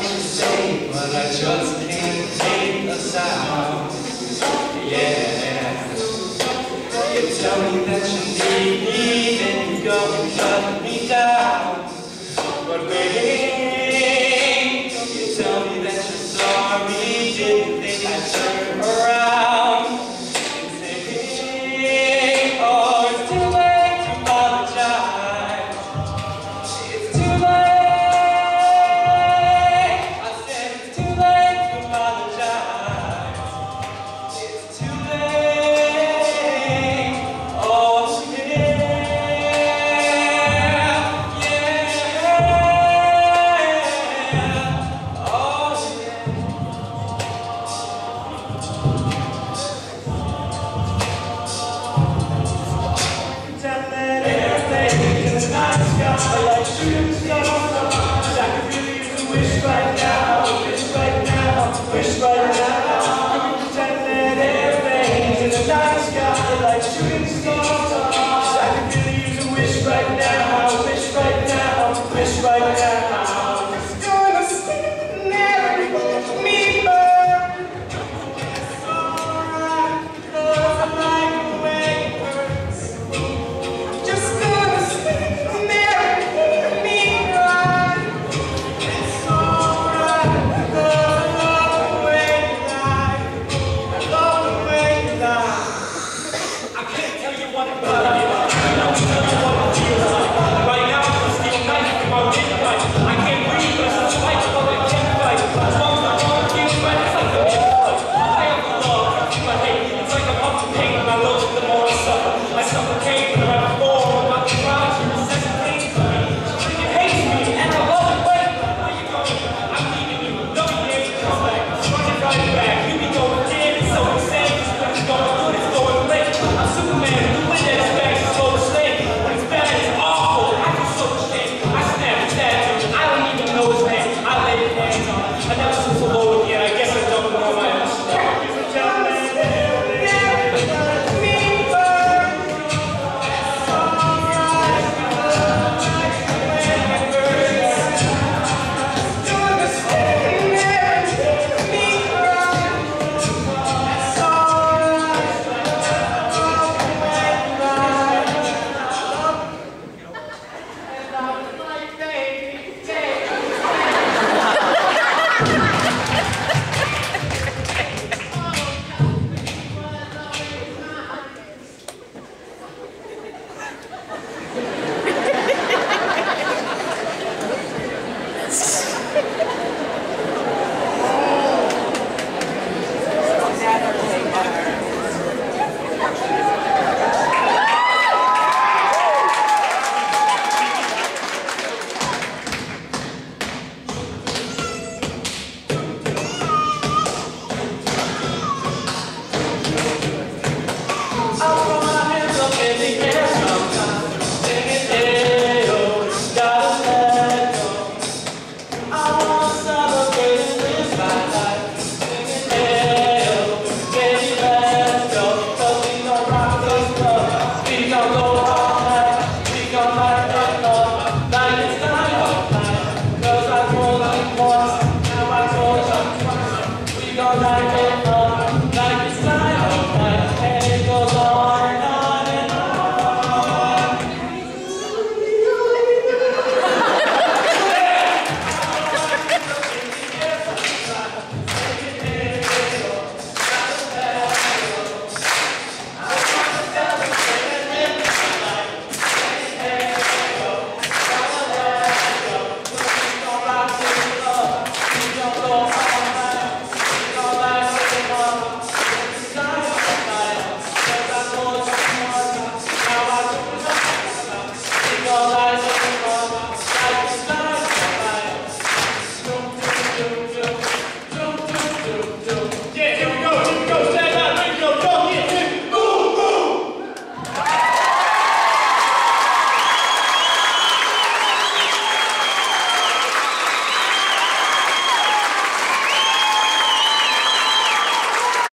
what you say, but I just can't take the sound. Yeah. You tell me that you need me, then you go and cut me down. But wait, you tell me that you're sorry, didn't think I'd turn around and say, oh, it's too late to apologize. It's too late. I said it's too late to apologize. It's too late. Oh, yeah, yeah. Oh, yeah. Tell that everything in the night sky like shooting stars. I could really use a wish right now, wish right now, wish right now. Tell that everything in the night sky like shooting stars. I could really use a wish right now, wish right now, wish right now. It's gonna sleep and never me burn. It's alright, 'cause I like the way it hurts. Just gonna sleep and never me cry. It's alright, 'cause I love the way you lie. I love the way you lie. I can't tell you what it was. I don't tell you what it feels like. Right now, I'm still nice with my midnight. I can't breathe, but I'm fight, but I can't fight. As long as I don't feel right, it's like a midnight. I have the love, I hate. It's like I'm up to pain, and I love it the more I suffer. I suffocate when I'm at war, about to rise, you necessitate for me. You hate me, and I love it. Wait, where you going? I'm leaving you, no you ain't come back. Running right back, you be going dead, it's so insane. It's going good, it's going late. I'm Superman, the wind that is back, it's slow to slay. When it's bad, it's awful, I feel so ashamed. I snap a tattoo, I don't even know his name. I lay the hands on it, I never feel so low again. I guess I don't know my own strength. Like